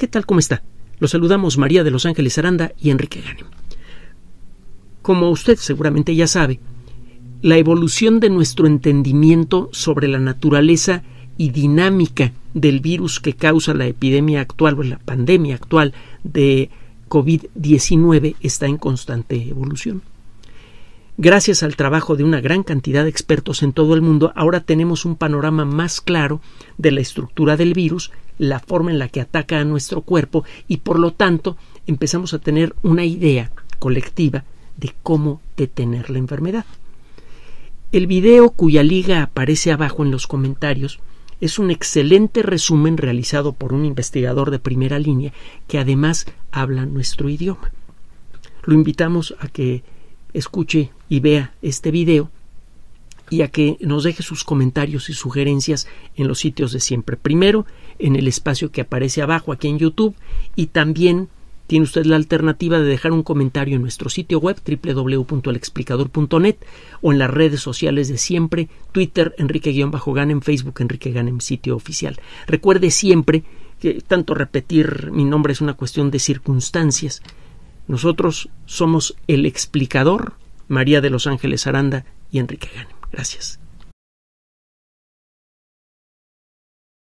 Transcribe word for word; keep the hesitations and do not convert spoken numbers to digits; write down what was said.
¿Qué tal? ¿Cómo está? Los saludamos María de Los Ángeles Aranda y Enrique Ganem. Como usted seguramente ya sabe, la evolución de nuestro entendimiento sobre la naturaleza y dinámica del virus que causa la epidemia actual o la pandemia actual de COVID diecinueve está en constante evolución. Gracias al trabajo de una gran cantidad de expertos en todo el mundo, ahora tenemos un panorama más claro de la estructura del virus, la forma en la que ataca a nuestro cuerpo y, por lo tanto, empezamos a tener una idea colectiva de cómo detener la enfermedad. El video cuya liga aparece abajo en los comentarios es un excelente resumen realizado por un investigador de primera línea que además habla nuestro idioma. Lo invitamos a que escuche y vea este video y a que nos deje sus comentarios y sugerencias en los sitios de siempre. Primero, en el espacio que aparece abajo aquí en YouTube, y también tiene usted la alternativa de dejar un comentario en nuestro sitio web doble u doble u doble u punto el explicador punto net o en las redes sociales de siempre, Twitter, Enrique-Ganem, Facebook, Enrique Ganem, sitio oficial. Recuerde siempre que tanto repetir mi nombre es una cuestión de circunstancias. Nosotros somos El Explicador, María de Los Ángeles Aranda y Enrique Ganem. Gracias.